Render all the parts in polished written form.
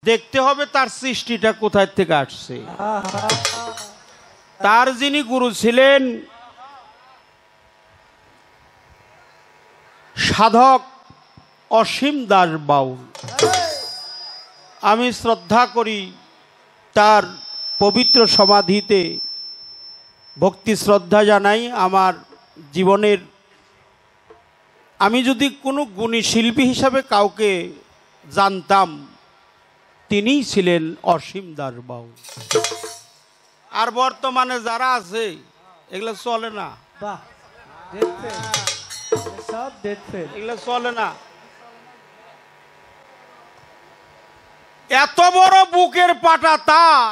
দেখতে হবে তার সৃষ্টিটা কোথায় থেকে আসছে। তার যিনি গুরু ছিলেন সাধক অসীম দাস বাউল, আমি শ্রদ্ধা করি তার পবিত্র সমাধিতে ভক্তি শ্রদ্ধা জানাই। আমার জীবনের আমি যদি কোনো গুণী শিল্পী হিসাবে কাউকে জানতাম তিনিই ছিলেন অসীম দাস বাউল। আর বর্তমানে যারা আছে এগুলো চলে না, এগুলো চলে না। এত বড় বুকের পাটা তার,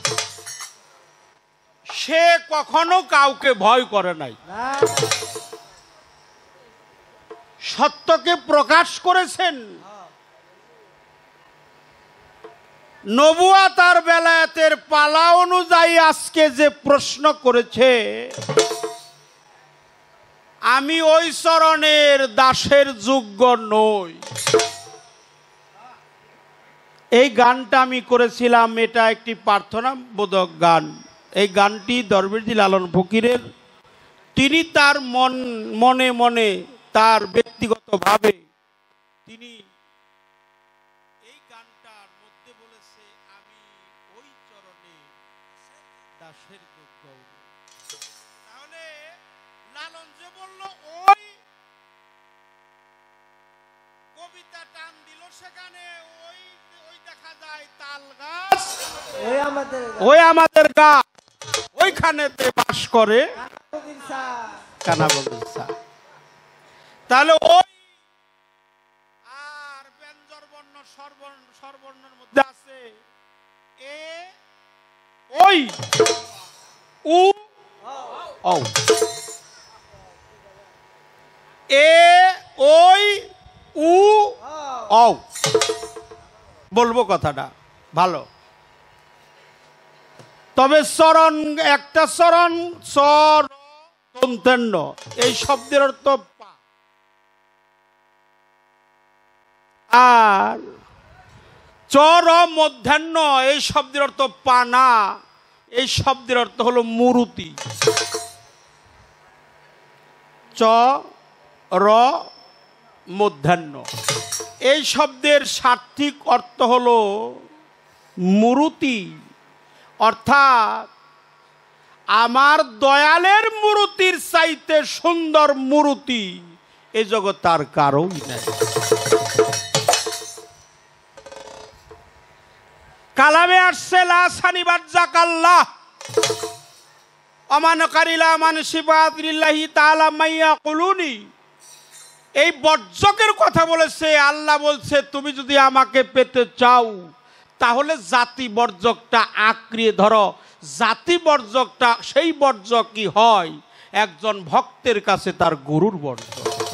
সে কখনো কাউকে ভয় করে নাই, সত্যকে প্রকাশ করেছেন। নবুয়াত আর বেলায়েতের পালা অনুযায়ী আজকে যে প্রশ্ন করেছে, আমি ওই চরণের দাসের যোগ্য নই। এই গানটা আমি করেছিলাম, এটা একটি প্রার্থনা বোধক গান। এই গানটি দরবেশজি লালন ফকিরের, তিনি তার মনে মনে তার ব্যক্তিগতভাবে তিনি এই গানটার মধ্যে বলেছে, আমি ওই চরণে দাসের যোগ্য। তাহলে লালন যে বলল ওই, কবিতা টান দিল সেখানে, ওই ওই দেখা যায় তাল গাছ, ওই আমাদের গাছ, ওইখানেতে বাস করে কানা বগিচা। তাহলে ওই আর ব্যঞ্জন বর্ণ স্বরবর্ণের মধ্যে আছে এ ওই উ ও, এ ওই উ ও। বলবো কথাটা ভালো, তবে চরণ একটা চরণ চর দন্তেন্ন, এই শব্দের অর্থ পা, আর চর মধ্যাহ্ন এই শব্দের অর্থ পানা, এই শব্দের অর্থ হলো মুরুতি। চ র মধ্যাহ্ন এই শব্দের সার্থিক অর্থ হলো মুরুতি, অর্থাৎ আমার দয়ালের মুরুতির চাইতে সুন্দর মুরুতি এই জগৎ তার কারোই নাই। কালামে আসছে লা সানিবাত জাকাল্লাহ আমান কারিলা মান সিফাত লিল্লাহি তাআলা মাইয়া কুলুনি। এই বর্জকের কথা বলেছে আল্লাহ, বলছে তুমি যদি আমাকে পেতে চাও তাহলে জাতি বর্জকটা আঁকড়িয়ে ধরো। জাতি বর্জকটা সেই বর্জক কি হয়, একজন ভক্তের কাছে তার গুরুর বর্জক।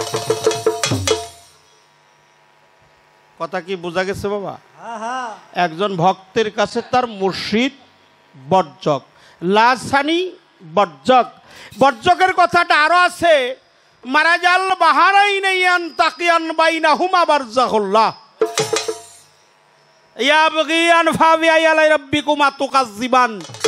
কথা কি বোঝা গেছে বাবা? একজন ভক্তের কাছে তার মুর্শিদ বর্জক, লাসানি বর্জক। বর্জকের কথাটা আরো আছে, মারাজাল বাহারাইনাইয়ান তাকিয়ান বাইনাহুমা বারজাখুল্লাহ ইয়াবগিয়ান ফাবিআই আলাই রাব্বিকুমা তুকাজ্জিবান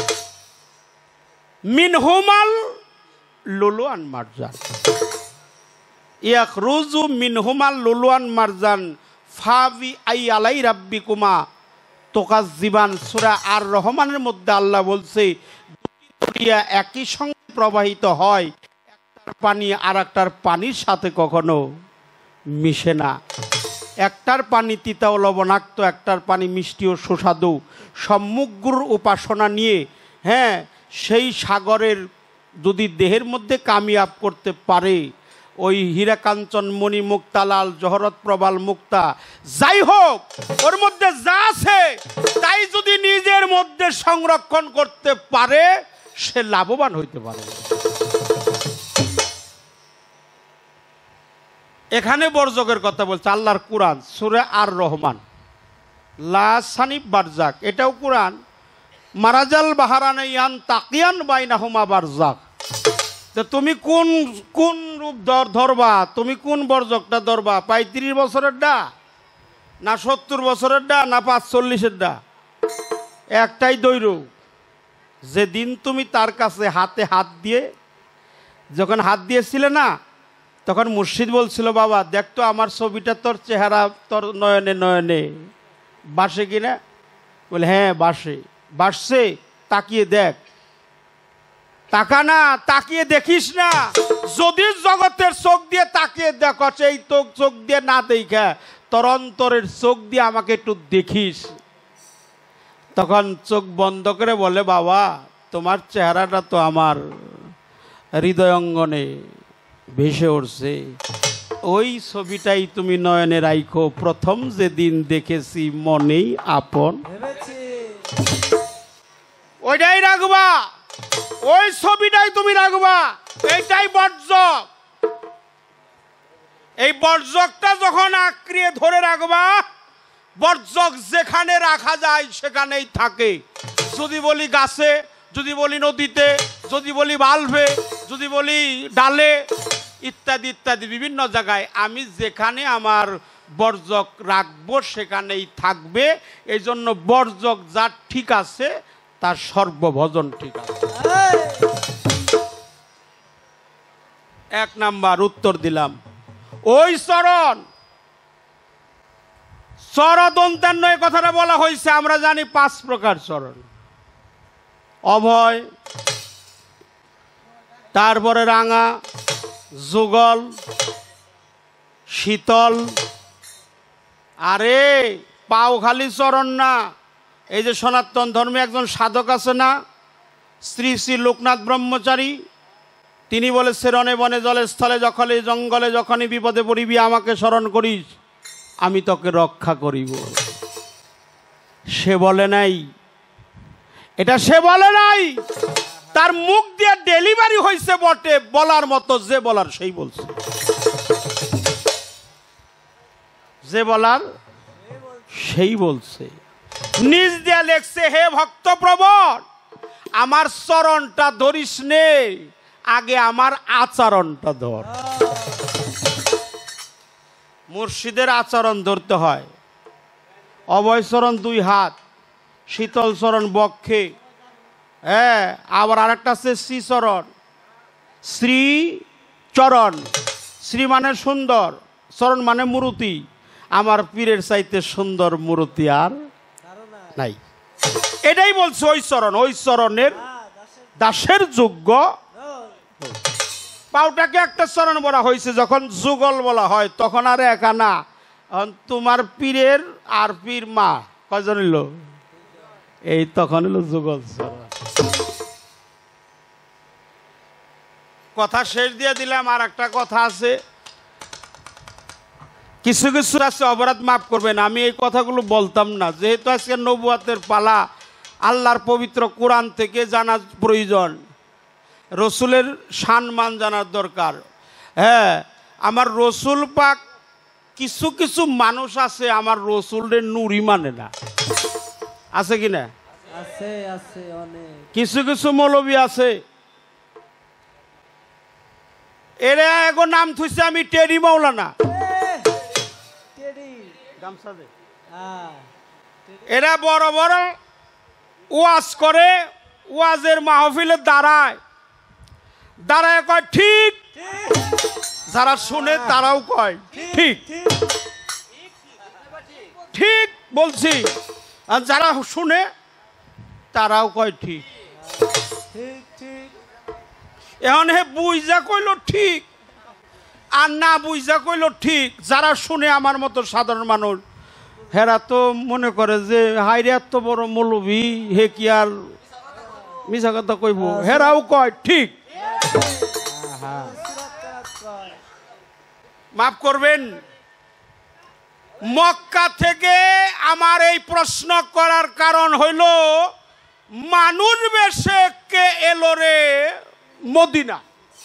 মিনহুমাল লুলুয়ান মারজান ইয়াখরুজু মিনহুমাল লুলুয়ান মারজান ফাবিআই আলাই রাব্বিকুমা তুকাজ্জিবান। সূরা আর রহমানের মধ্যে আল্লাহ বলছে দুটি দরিয়া একই সঙ্গে প্রবাহিত হয়, একটার পানি আর একটার পানির সাথে কখনো মিশে না। একটার পানি তিতা ও লবণাক্ত, একটার পানি মিষ্টি ও সুস্বাদু। সম্মুখগুরুর উপাসনা নিয়ে সেই সাগরের যদি দেহের মধ্যে কামিয়াব করতে পারে, ওই হীরাকাঞ্চন মণি মুক্তা লাল জহরত প্রবাল মুক্তা যাই হোক, ওর মধ্যে যা আছে তাই যদি নিজের মধ্যে সংরক্ষণ করতে পারে সে লাভবান হইতে পারে। এখানে বর্জকের কথা বলছে আল্লাহর কুরআন, সূরা আর রহমান, লা সানিব বারজাক, এটাও কুরআন। মারাজাল বাহারানাইয়ান তাকিয়ান বাইনাহুমা বারজাক। তো তুমি কোন কোন রূপ ধরবা, তুমি কোন বর্জকটা ধরবা? 35 বছরের ডা না 70 বছরের ডা না 45-এর ডা, একটাই দৈর। যেদিন তুমি তার কাছে হাতে হাত দিয়ে, যখন হাত দিয়েছিলে না, তখন মুর্শিদ বলছিল, বাবা দেখ তো আমার ছবিটা তোর চেহারা তোর নয়নে নয়নে বাসে কিনা। বলে হ্যাঁ বাসে। বাসছে, তাকিয়ে দেখ। তাকা না, তাকিয়ে দেখিস না। যদি জগতের চোখ দিয়ে তাকিয়ে দেখ, সেই তো চোখ দিয়ে না দেখা তোর অন্তরের চোখ দিয়ে আমাকে একটু দেখিস। তখন চোখ বন্ধ করে বলে, বাবা তোমার চেহারাটা তো আমার হৃদয় অঙ্গনে ভেসে উঠছে, ওই ছবিটাই তুমি নয়নে রাখো, প্রথম যেদিন দেখেছি মনেই আপন। ওইটাই রাখবা, ওই ছবিটাই তুমি রাখবা। এইটাই বর্জক। এই বর্জকটা যখন আঁকড়িয়ে ধরে রাখবা, বর্জক যেখানে রাখা যায় সেখানেই থাকে। যদি বলি গাছে, যদি বলি নদীতে, যদি বলি বাল্বে, যদি বলি ডালে, ইত্যাদি ইত্যাদি বিভিন্ন জায়গায়, আমি যেখানে আমার বর্জক রাখবো সেখানেই থাকবে। এই জন্য বর্জক যার ঠিক আছে তার সর্বভজন ঠিক আছে। 1 নাম্বার উত্তর দিলাম। ওই চরণ, চরদন্তান্ন এই কথাটা বলা হয়েছে। আমরা জানি 5 প্রকার চরণ। অভয়, তারপরে রাঙা, যুগল, শীতল। আরে পাও খালি চরণ না। এই যে সনাতন ধর্মে একজন সাধক আছে না, শ্রী শ্রী লোকনাথ ব্রহ্মচারী, তিনি বলেছে, রণে বনে জলে স্থলে জখলে জঙ্গলে যখনই বিপদে পড়িবি আমাকে স্মরণ করিস, আমি তোকে রক্ষা করিব। সে বলে নাই, এটা সে বলে নাই, তার মুখ দিয়ে ডেলিভারি হয়েছে বটে। বলার মতো যে বলার সেই বলছে, যে বলার সেই বলছে। নিজ দিয়ে লেখছে, হে ভক্ত প্রবণ, আমার চরণটা ধরিস নে, আগে আমার আচরণটা ধর। মুর্শিদের আচরণ ধরতে হয়। অভয় চরণ 2 হাত, শীতল চরণ বক্ষে, হ্যাঁ। আবার আরেকটা আছে শ্রীচরণ, শ্রী চরণ। শ্রী মানে সুন্দর, চরণ মানে মূর্তি। আমার পীরের চাইতে সুন্দর মূর্তি আর নাই। এটাই বলছে, ওই চরণ, ওই চরণের দাসের যোগ্য। পাউটাকে একটা চরণ বলা হয়েছে। যখন যুগল বলা হয় তখন আর একা না, তোমার পীরের আর পীর মা কয়জন হইল, এই তখন হলো যুগল চরণ। কথা শেষ দিয়ে দিলাম। আর একটা কথা আছে, কিছু কিছু আছে, অপরাধ মাফ করবেন, আমি এই কথাগুলো বলতাম না, যেহেতু আজকে নবুয়াতের পালা। আল্লাহর পবিত্র কোরআন থেকে জানার প্রয়োজন, রসুলের সম্মান জানার দরকার। হ্যাঁ, আমার রসুল পাক, কিছু কিছু মানুষ আছে আমার রসুলের নুরি মানে না, আছে কিনা? আছে, আছে অনেক। কিছু কিছু মৌলবী আছে, এরা এখন নাম থুইছে আমি টেরি মাওলানা। এরা বড় বড় ওয়াজ করে, ওয়াজের মাহফিলে দাঁড়ায়, দাঁড়ায় কয় ঠিক, যারা শুনে তারাও কয় ঠিক, ঠিক বলছি, আর যারা শুনে তারাও কয় ঠিক। এখন হে বুঝা কইল ঠিক, আর না বুঝা কইল ঠিক। যারা শুনে আমার মতো সাধারণ মানুষ, হেরা তো মনে করে যে হাইরে এত বড় মৌলবী, হে কি আর মিছা কথা কইব। হেরাও কয় ঠিক। মাফ করবেন, মক্কা থেকে আমার এই প্রশ্ন করার কারণ হইল, মানুষ বেশে কে এলো রে মদিনা।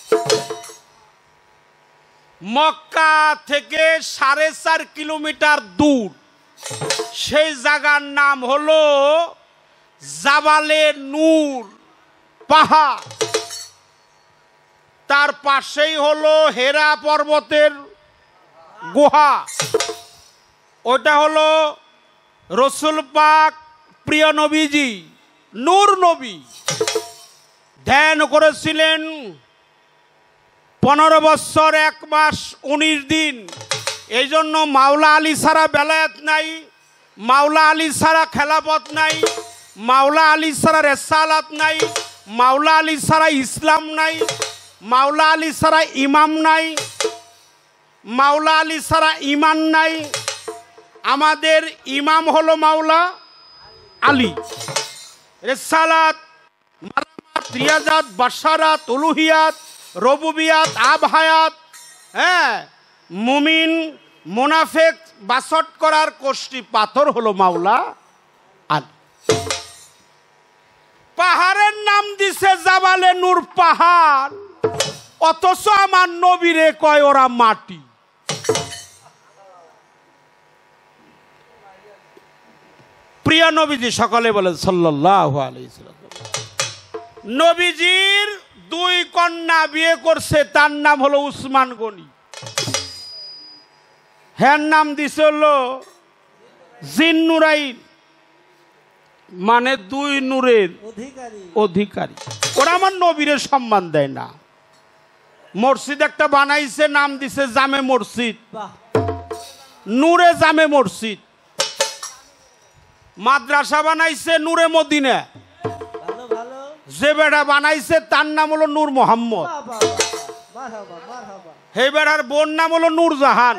মক্কা থেকে 4.5 কিলোমিটার দূর, সেই জায়গার নাম হলো জাবালে নূর পাহাড়। তার পাশেই হলো হেরা পর্বতের গুহা। ওটা হলো রসুল পাক প্রিয় নবীজি নূর নবী ধ্যান করেছিলেন 15 বছর 1 মাস 19 দিন। এই জন্য মাওলা আলী ছাড়া বেলায়েত নাই, মাওলা আলী ছাড়া খেলাফত নাই, মাওলা আলী ছাড়া রেসালাত নাই, মাওলা আলী ছাড়া ইসলাম নাই, মাওলা আলী ছাড়া ইমাম নাই, মাওলা আলী ছাড়া ইমান নাই। আমাদের ইমাম হলো মাওলা আলী। রেসালাত, মারামাত, রিয়াজাত, বাশারাত, উলুহিয়াত, রবুবিয়াত, আবহায়াত, হ্যাঁ, মুমিন মুনাফেক বাসট করার কোষ্ঠী পাথর হলো মাওলা আলী। পাহাড়ের নাম দিছে জাবালে নূর পাহাড়, অথচ আমার নবীরে কয় ওরা মাটি। প্রিয় নবীজি সকলে বলেন সাল্লাল্লাহু আলাইহি ওয়াসাল্লাম। নবীজির 2 কন্যা বিয়ে করছে, তার নাম হলো উসমান গনি, হ্যার নাম দিছে হলো জিন্নুরাইন, মানে 2 নূরের অধিকারী। ওরা আমার নবীরে সম্মান দেয় না। মসজিদ একটা বানাইছে, নাম দিছে জামে মসজিদ, নূরে জামে মসজিদ। মাদ্রাসা বানাইছে নূরে মদিনা, যে বেড়া বানাইছে তার নাম হলো নূর মোহাম্মদ, হে বেড়ার বোন নাম হলো নূর জাহান,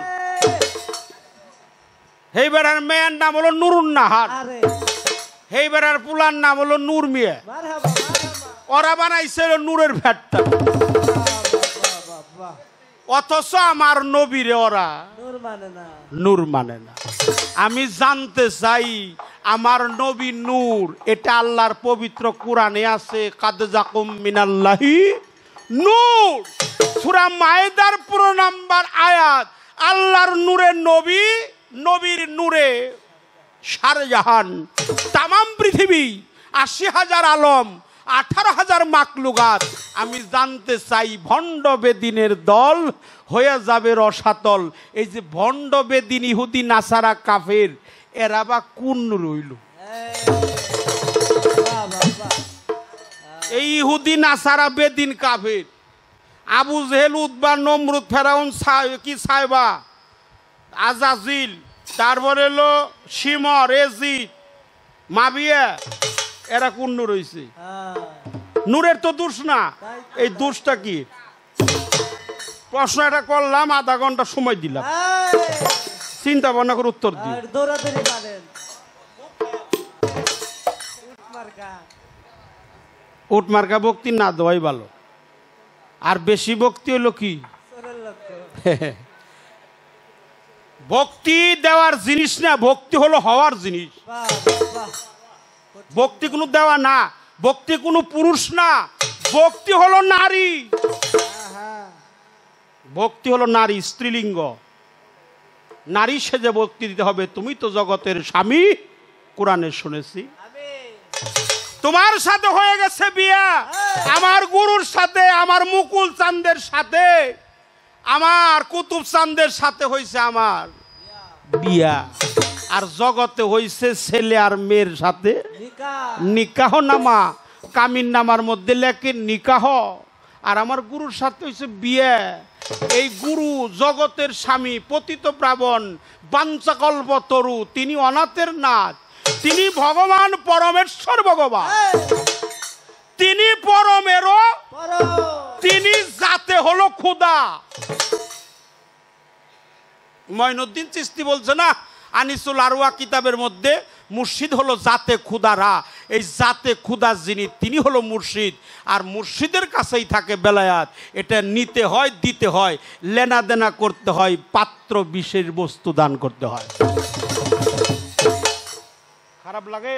হে বেড়ার মেয়ের নাম হলো নুরুন নাহার, হে বেড়ার পুলার নাম হলো নূর মিয়া। ওরা বানাইছে নূরের ভ্যাটটা, অথচ আমার নবীরে ওরা নূর মানে না। আমি জানতে চাই আমার নবী নূর, এটা আল্লাহর পবিত্র কোরআনে আছে, কাদ জাকুম মিনাল্লাহি নূর। সূরা মায়েদার 15 নম্বর আয়াত। আল্লাহর নূরে নবী, নবীর নূরে সারে জাহান, তামাম পৃথিবী, 80,000 আলম, 18,000 মাকলুকাত। আমি জানতে চাই ভণ্ড বেদিনের দল হয়ে যাবে রসাতল। এই যে ভণ্ড বেদিন ইহুদি নাসারা কাফের, এরা বা কোন রইল? এই ইহুদি নাসারা বেদিন কাফের, আবু জেহেল, উতবা, নমরুদ, ফেরাউন, কি সাইবা, আজাজিল, তারপরে হলো শিমর, এজিদ, মাবিয়া, এরা কোন নূর হইছে? নূরের তো দোষ না। এই দোষটা কি? প্রশ্ন এটা করলাম, আধা ঘন্টা সময় দিলাম, চিন্তা ভাবনা করে উত্তর দিই। উট মার্কা বক্তি না দেওয়াই ভালো। আর বেশি বক্তি হলো কি? ভক্তি দেওয়ার জিনিস না, ভক্তি হলো হওয়ার জিনিস। ভক্তি কোনো দেওয়া না, ভক্তি কোনো পুরুষ না, ভক্তি হলো নারী। ভক্তি হলো নারী, স্ত্রীলিঙ্গ। নারী সেজে ভক্তি দিতে হবে। তুমি তো জগতের স্বামী, কোরআনে শুনেছি। তোমার সাথে হয়ে গেছে বিয়া, আমার গুরুর সাথে, আমার মুকুল চাঁদের সাথে, আমার কুতুব চাঁদের সাথে হয়েছে আমার বিয়া। আর জগতে হয়েছে ছেলে আর মেয়ের সাথে নিকাহ নামা, কামিন নামার মধ্যে লেখে নিকাহ। আর আমার গুরুর সাথে হয়েছে বিয়ে। এই গুরু জগতের স্বামী, পতিত প্রাবণ, বাঞ্ছাকল্প তরু, তিনি অনাথের নাথ, তিনি ভগবান পরমেশ্বর ভগবান, তিনি পরমেরও, তিনি জাতে হলো খুদা। মঈনুদ্দিন চিশতি বলছে না আনিসুল আরওয়া কিতাবের মধ্যে, মুর্শিদ হলো জাতে খুদারা। এই জাতে খুদা যিনি, তিনি হলো মুর্শিদ। আর মুর্শিদের কাছেই থাকে বেলায়াত। এটা নিতে হয়, দিতে হয়, লেনা দেনা করতে হয়, পাত্র বিশেষ বস্তু দান করতে হয়। খারাপ লাগে?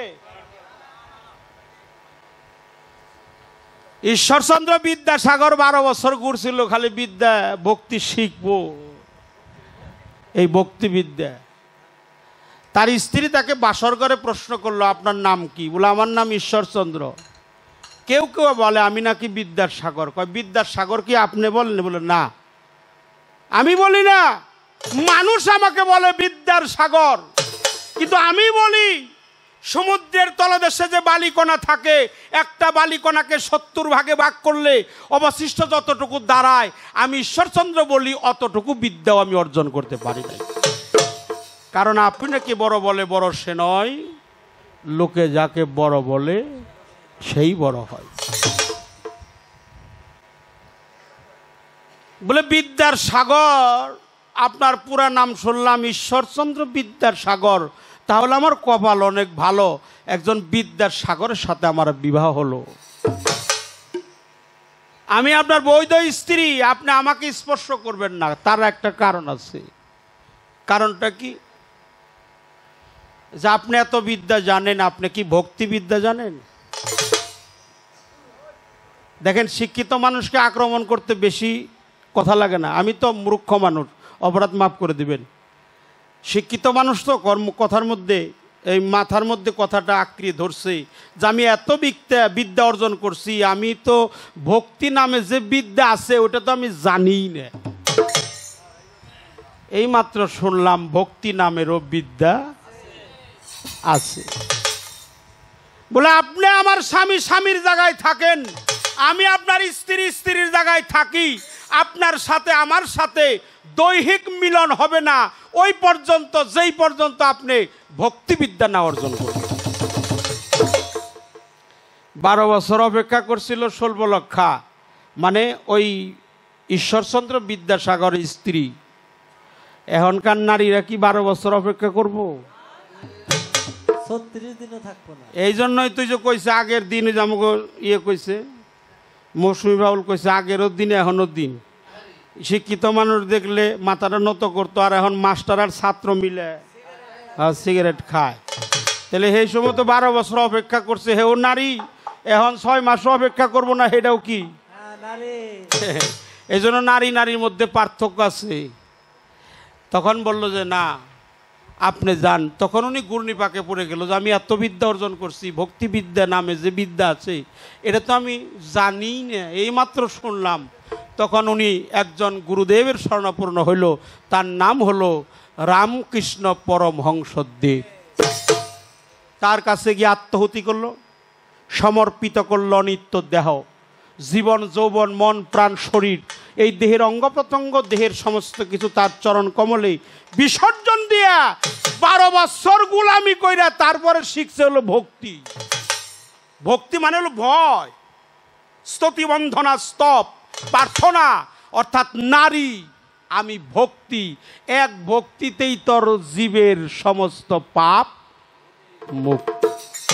ঈশ্বরচন্দ্র বিদ্যাসাগর 12 বছর ঘুরছিল, খালি বিদ্যা, ভক্তি শিখবো, এই ভক্তিবিদ্যা। তার স্ত্রী তাকে বাসর করে প্রশ্ন করলো, আপনার নাম কি? বলে আমার নাম ঈশ্বরচন্দ্র। কেউ কেউ বলে আমি নাকি বিদ্যাসাগর। কয় বিদ্যাসাগর কি আপনি বলেন? বলে না, আমি বলি না, মানুষ আমাকে বলে বিদ্যার সাগর, কিন্তু আমি বলি সমুদ্রের তলদেশে যে বালিকণা থাকে, একটা বালিকণাকে 70 ভাগে ভাগ করলে অবশিষ্ট যতটুকু দাঁড়ায়, আমি ঈশ্বরচন্দ্র বলি অতটুকু বিদ্যাও আমি অর্জন করতে পারি নাই। কারণ আপনি নাকি বড় বলে বড় সে নয়, লোকে যাকে বড় বলে সেই বড় হয়। বলে বিদ্যার সাগর, আপনার পুরা নাম শুনলাম ঈশ্বরচন্দ্র বিদ্যার সাগর, তাহলে আমার কপাল অনেক ভালো, একজন বিদ্যার সাগরের সাথে আমার বিবাহ হলো। আমি আপনার বৈধ স্ত্রী, আপনি আমাকে স্পর্শ করবেন না, তার একটা কারণ আছে। কারণটা কি? যে আপনি এত বিদ্যা জানেন, আপনি কি ভক্তি বিদ্যা জানেন? দেখেন, শিক্ষিত মানুষকে আক্রমণ করতে বেশি কথা লাগে না। আমি তো মূর্খ মানুষ, অপরাধ মাফ করে দিবেন। শিক্ষিত মানুষ তো কথার মধ্যে, এই মাথার মধ্যে কথাটা আঁকড়ে ধরছে যে আমি এত বিদ্যা অর্জন করছি, আমি তো ভক্তি নামে যে বিদ্যা আছে ওটা তো আমি জানিই না। এই মাত্র শুনলাম ভক্তি নামেরও বিদ্যা আছে। বলে আপনি আমার স্বামী স্বামীর জায়গায় থাকেন, আমি আপনার স্ত্রী স্ত্রীর জায়গায় থাকি, আপনার সাথে আমার সাথে দৈহিক মিলন হবে না ওই পর্যন্ত, যেই পর্যন্ত আপনি ভক্তিবিদ্যা না অর্জন করবেন। 12 বছর অপেক্ষা করছিল ষোলবলক্ষা, মানে ওই ঈশ্বরচন্দ্র বিদ্যাসাগরের স্ত্রী। এখনকার নারীরা কি 12 বছর অপেক্ষা করব? 36 দিনও থাকবো না। এই জন্যই তুই যে কইছে আগের দিন, আমাকে ইয়ে কইছে মৌসুমী বাউল কইছে আগেরও দিন এখনো দিন। শিক্ষিত মানুষ দেখলে মাথাটা নত করতো, আর এখন মাস্টার আর ছাত্র মিলে সিগারেট খায়। তাহলে সেই সময় তো 12 বছর অপেক্ষা করছে, হেও নারী, এখন 6 মাসও অপেক্ষা করবো না, সেটাও কি? এই জন্য নারী নারীর মধ্যে পার্থক্য আছে। তখন বলল যে না, আপনি যান। তখন উনি ঘূর্ণিপাকে পড়ে গেল যে আমি এত বিদ্যা অর্জন করছি, ভক্তিবিদ্যা নামে যে বিদ্যা আছে এটা তো আমি জানি না, এইমাত্র শুনলাম। তখন উনি একজন গুরুদেবের শরণাপন্ন হইল, তার নাম হলো রামকৃষ্ণ পরমহংসদেব। তার কাছে গিয়ে আত্মহুতি করলো, সমর্পিত করল নিত্য দেহ, জীবন যৌবন মন প্রাণ শরীর, এই দেহের অঙ্গ প্রত্যঙ্গ, দেহের সমস্ত কিছু তার চরণ কমলে বিসর্জন দিয়া 12 বছর গোলামি কইরা তারপরে শিখছে হলো ভক্তি। ভক্তি মানে হলো ভয়, স্তুতি বন্ধনা স্তব প্রার্থনা, অর্থাৎ নারী আমি ভক্তি, এক ভক্তিতেই তোর জীবের সমস্ত পাপ মুক্তি।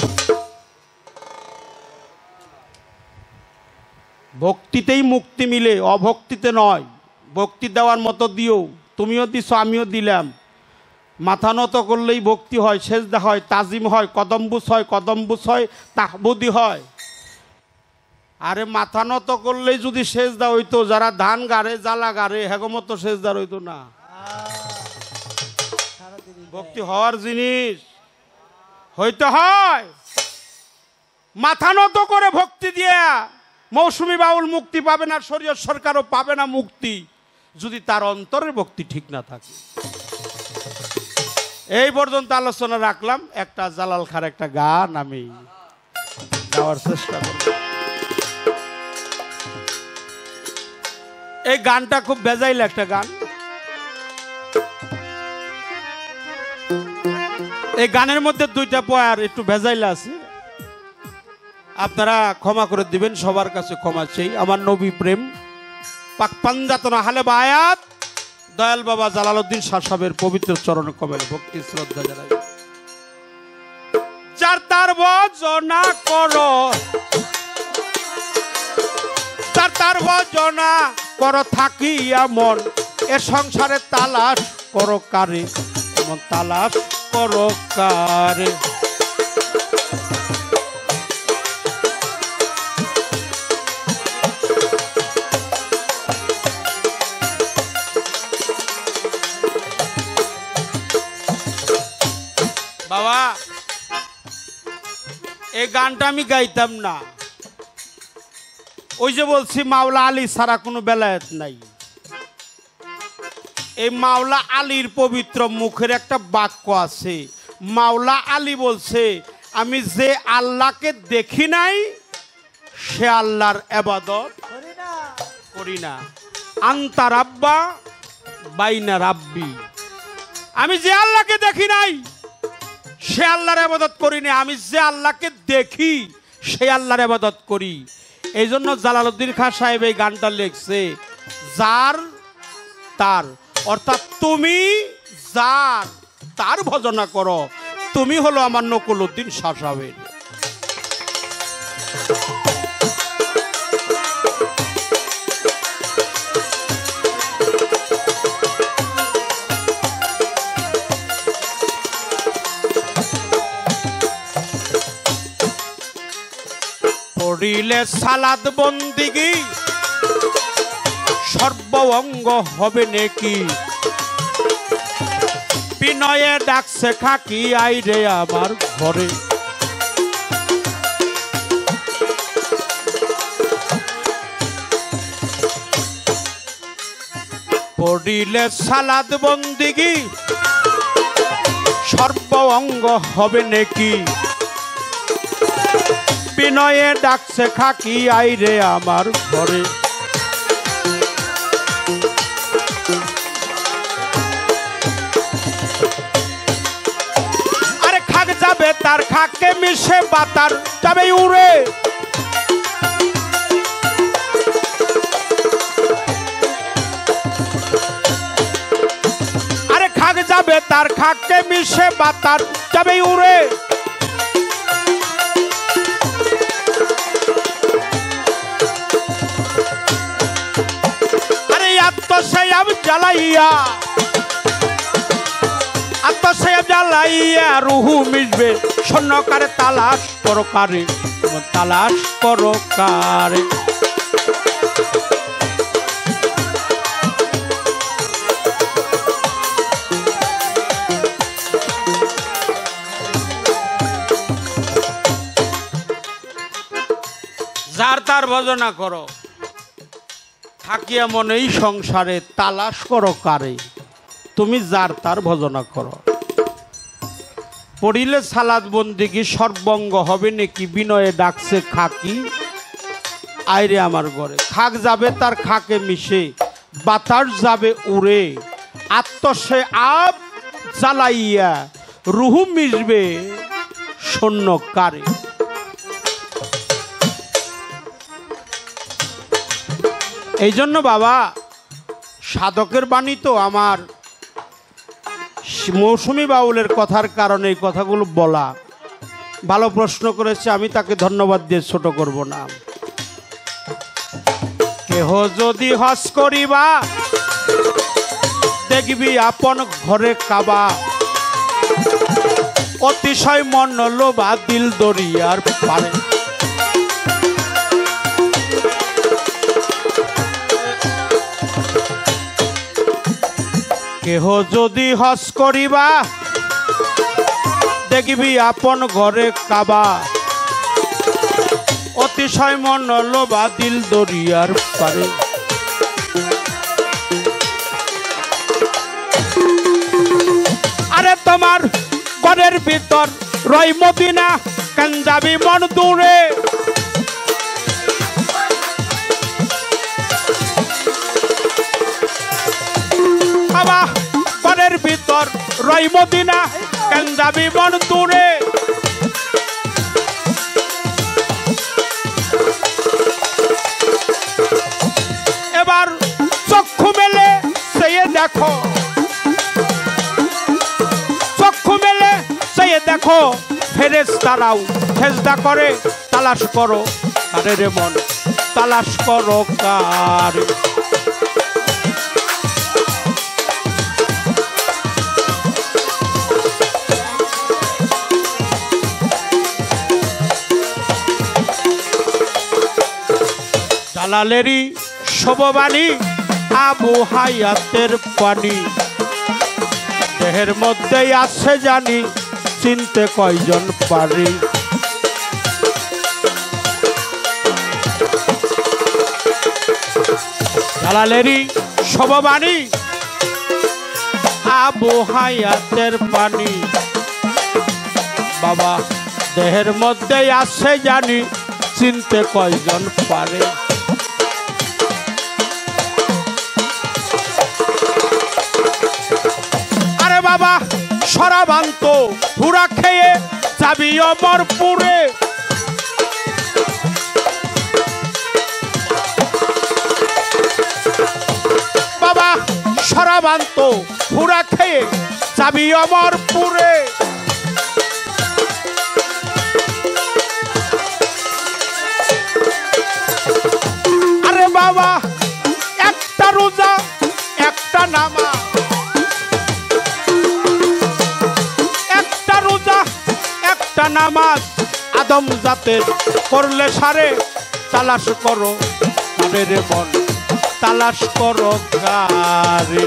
ভক্তিতেই মুক্তি মিলে, অভক্তিতে নয়। ভক্তি দেওয়ার মতো দিও, তুমিও দিছো আমিও দিলাম। মাথা নত করলেই ভক্তি হয়, সেজদা হয়, তাজিম হয়, কদম্বুস হয়, কদম্বুস হয়, তাহবুদি হয়। আরে মাথা নত করলেই যদি সেজদা হইতো, যারা ধান গাড়ে জ্বালা গাড়ে হেগমত সেজদার হইতো না। ভক্তি হওয়ার জিনিস হইতে হয়। মাথা নত করে ভক্তি দিয়া মৌসুমী বাউল মুক্তি পাবে না, শরীয়ত সরকারও পাবে না মুক্তি, যদি তার অন্তরের ভক্তি ঠিক না থাকে। এই পর্যন্ত আলোচনা রাখলাম। একটা জালাল খার একটা গান আমি গাওয়ার চেষ্টা করব। এই গানটা খুব বেজাইল একটা গান। এই গানের মধ্যে 2টা পয়ার একটু ভেজাইল আছে, আপনারা ক্ষমা করে দিবেন, সবার কাছে ক্ষমা চাই। আমার নবী প্রেম পাক পাঞ্জাতনা হালে বায়াত দয়াল বাবা জালালউদ্দিন শাহ সাহেবের পবিত্র চরণ কমলে ভক্তি শ্রদ্ধা জানাই। যার তার ভজনা করো, যার তার ভজনা করো থাকিয়া মন, এ সংসারে তালাশ করো কারে, এমন তালাশ করো কারে। বাবা এই গানটা আমি গাইতাম না, ওই যে বলছি মাওলা আলী ছাড়া কোনো বেলায়েত নাই। এই মাওলা আলীর পবিত্র মুখের একটা বাক্য আছে। মাওলা আলী বলছে, আমি যে আল্লাহকে দেখি নাই সে আল্লাহর ইবাদত করি না। আন্তা রাব্বা বাইনা রাব্বি, আমি যে আল্লাহকে দেখি নাই সে আল্লাহর ইবাদত করি না, আমি যে আল্লাহকে দেখি সে আল্লাহর ইবাদত করি। এই জন্য জালালউদ্দিন খাঁ সাহেব এই গানটা লিখছে, যার তার, অর্থাৎ তুমি যার তার ভজনা করো, তুমি হলো আমার নকুলউদ্দিন শাহ সাহেব। পড়িলে সালাদ বন্দিগি সর্ব অঙ্গ হবে নেকি, বিনয়ে ডাকছে খাকি আইরে আমার ঘরে। পড়িলে সালাদ বন্দিগি সর্ব অঙ্গ হবে নেকি, বিনয়ে ডাকছে খাকি আইরে আমার ঘরে। আরে খাক যাবে তার খাকে মিশে বাতার যাবে উড়ে, আরে খাক যাবে তার খাকে মিশে বাতার যাবে উড়ে। আত্মসেয়াব জ্বালাইয়া, আত্মসেয়াব জ্বালাইয়া রুহু মিশবে স্বর্ণকারে, তালাশ করো কারে, তালাশ করো কারে। যার তার ভজনা করো, থাকিয়া মনেই সংসারে, তালাশ করো কারে, তুমি যার তার ভজনা করো। পড়িলে সালাদ বন্দিগি সর্বঙ্গ হবে নেকি, বিনয়ে ডাকছে খাকি আইরে আমার ঘরে। খাক যাবে তার খাকে মিশে বাতাস যাবে উড়ে, আত্মসে আব জ্বালাইয়া রুহু মিশবে শূন্য কারে। এই জন্য বাবা, সাধকের বাণী তো আমার মৌসুমী বাউলের কথার কারণে এই কথাগুলো বলা। ভালো প্রশ্ন করেছে, আমি তাকে ধন্যবাদ দিয়ে ছোট করব না। কেহ যদি হজ করিবা দেখবি আপন ঘরে কাবা, অতিশয় মন লোভা দিল দরিয়ার পারে। কেহ যদি হজ করিবা দেখবি আপন ঘরে কাবা, অতিশয় মন লোভা দিল দরিয়ার পারে। আরে তোমার ঘরের ভিতর রয় মদিনা, কেন যাবি মন দূরে। বাবা ঘরের ভিতর রয় মদিনা, কেন যাবি মন দূরে। এবার চক্ষু মেলে চেয়ে দেখো, চক্ষু মেলে চেয়ে দেখো, ফেরেশতারাও সেজদা করে, তালাশ করো কারে রে মন, তালাশ করো কারে। জালালেরই শোভবাণী আবু হায়াতের পানি, দেহের মধ্যেই আছে জানি, চিনতে কয়জন পারি। জালালেরই শোভবাণী আবু হায়াতের পানি বাবা দেহের মধ্যে আছে জানি চিনতে কয়জন পারে। আরে বাবা শরাবান্ত হুরা খেয়ে যাবি অমরপুরে। বাবা শরাবান্ত হুরা খেয়ে যাবি অমরপুরে। আরে বাবা একটা রোজা একটা নামাজ, একটা রোজা একটা নামাজ আদম জাতের করলে সারে। তালাশ করো কারে রে মন, তালাশ করো কারে।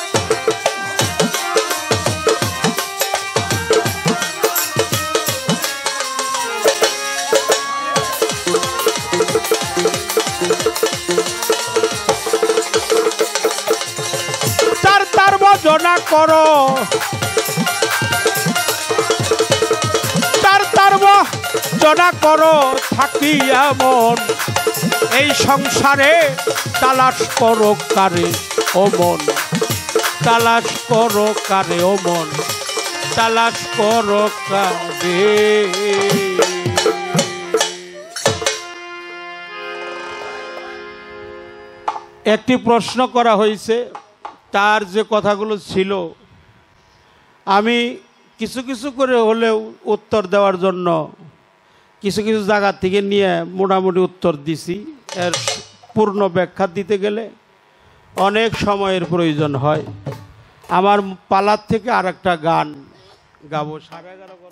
তার ভজনা করো, তার ভজনা করো থাকি এমন এই সংসারে। তালাশ করো কারে ও মন, তালাশ করো কারে ও মন, তালাশ করো কারে। একটি প্রশ্ন করা হয়েছে, তার যে কথাগুলো ছিল আমি কিছু কিছু করে হলেও উত্তর দেওয়ার জন্য কিছু কিছু জায়গা থেকে নিয়ে মোটামুটি উত্তর দিছি। এর পূর্ণ ব্যাখ্যা দিতে গেলে অনেক সময়ের প্রয়োজন হয়। আমার পালার থেকে আর একটা গান গাবো। 11:30